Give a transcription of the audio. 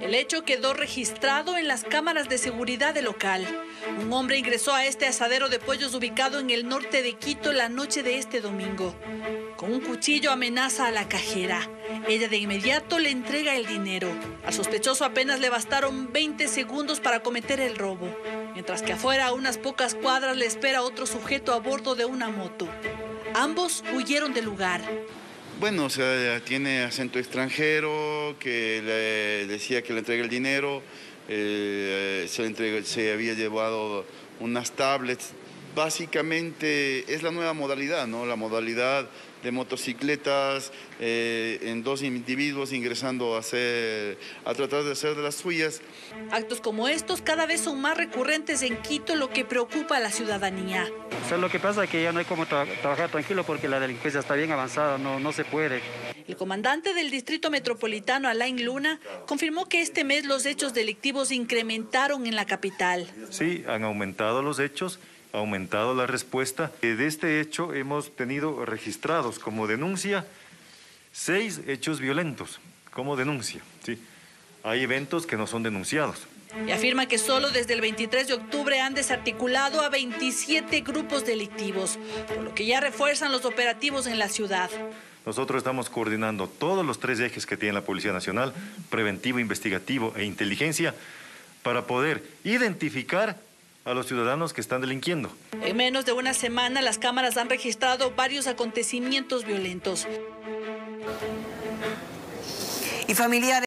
El hecho quedó registrado en las cámaras de seguridad del local. Un hombre ingresó a este asadero de pollos ubicado en el norte de Quito la noche de este domingo. Con un cuchillo amenaza a la cajera. Ella de inmediato le entrega el dinero. Al sospechoso apenas le bastaron 20 segundos para cometer el robo. Mientras que afuera, a unas pocas cuadras, le espera otro sujeto a bordo de una moto. Ambos huyeron del lugar. Bueno, o sea, tiene acento extranjero, que le decía que le entregue el dinero, se había llevado unas tablets. Básicamente es la nueva modalidad, ¿no? La modalidad de motocicletas en dos individuos ingresando a tratar de hacer de las suyas. Actos como estos cada vez son más recurrentes en Quito, lo que preocupa a la ciudadanía. O sea, lo que pasa es que ya no hay como trabajar tranquilo porque la delincuencia está bien avanzada, no se puede. El comandante del Distrito Metropolitano, Alain Luna, confirmó que este mes los hechos delictivos incrementaron en la capital. Sí, han aumentado los hechos, ha aumentado la respuesta. De este hecho hemos tenido registrados como denuncia 6 hechos violentos, como denuncia. ¿Sí? Hay eventos que no son denunciados. Y afirma que solo desde el 23 de octubre han desarticulado a 27 grupos delictivos, por lo que ya refuerzan los operativos en la ciudad. Nosotros estamos coordinando todos los 3 ejes que tiene la Policía Nacional, preventivo, investigativo e inteligencia, para poder identificar a los ciudadanos que están delinquiendo. En menos de una semana, las cámaras han registrado varios acontecimientos violentos. Y familiares